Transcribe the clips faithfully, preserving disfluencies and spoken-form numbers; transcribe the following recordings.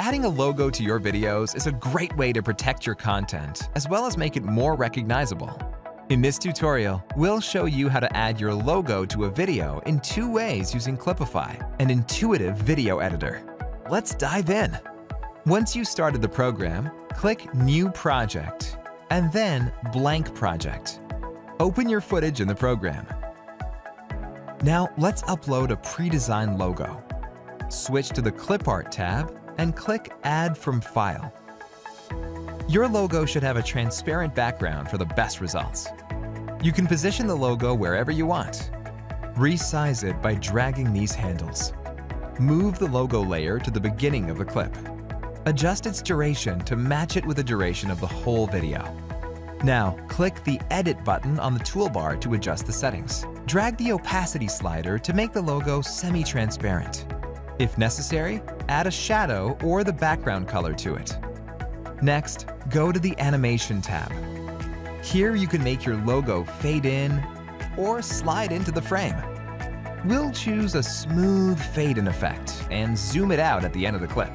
Adding a logo to your videos is a great way to protect your content, as well as make it more recognizable. In this tutorial, we'll show you how to add your logo to a video in two ways using Clipify, an intuitive video editor. Let's dive in. Once you started the program, click New Project, and then Blank Project. Open your footage in the program. Now let's upload a pre-designed logo. Switch to the Clipart tab and click Add from File. Your logo should have a transparent background for the best results. You can position the logo wherever you want. Resize it by dragging these handles. Move the logo layer to the beginning of the clip. Adjust its duration to match it with the duration of the whole video. Now, click the Edit button on the toolbar to adjust the settings. Drag the opacity slider to make the logo semi-transparent. If necessary, add a shadow or the background color to it. Next, go to the Animation tab. Here you can make your logo fade in or slide into the frame. We'll choose a smooth fade-in effect and zoom it out at the end of the clip.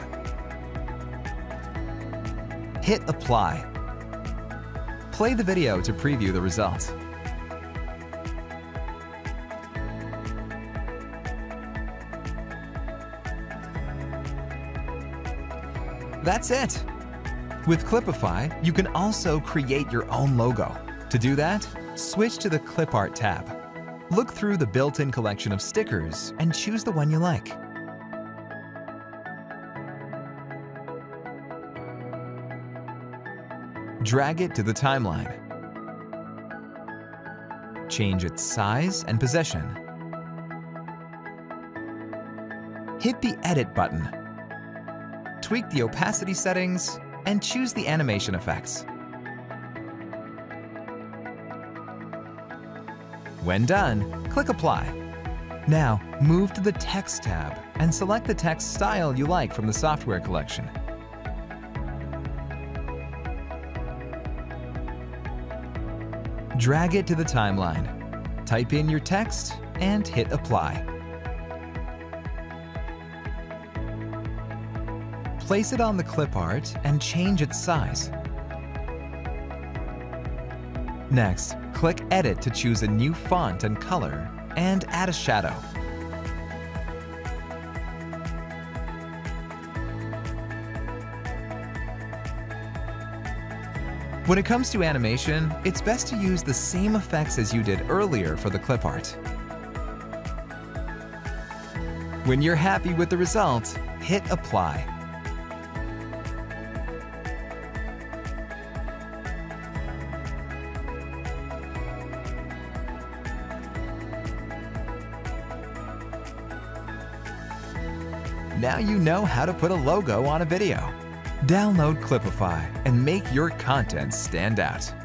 Hit Apply. Play the video to preview the results. That's it! With Clipify, you can also create your own logo. To do that, switch to the Clipart tab. Look through the built-in collection of stickers and choose the one you like. Drag it to the timeline. Change its size and position. Hit the Edit button. Tweak the opacity settings and choose the animation effects. When done, click Apply. Now, move to the Text tab and select the text style you like from the software collection. Drag it to the timeline. Type in your text and hit Apply. Place it on the clip art and change its size. Next, click Edit to choose a new font and color and add a shadow. When it comes to animation, it's best to use the same effects as you did earlier for the clip art. When you're happy with the result, hit Apply. Now you know how to put a logo on a video. Download Clipify and make your content stand out.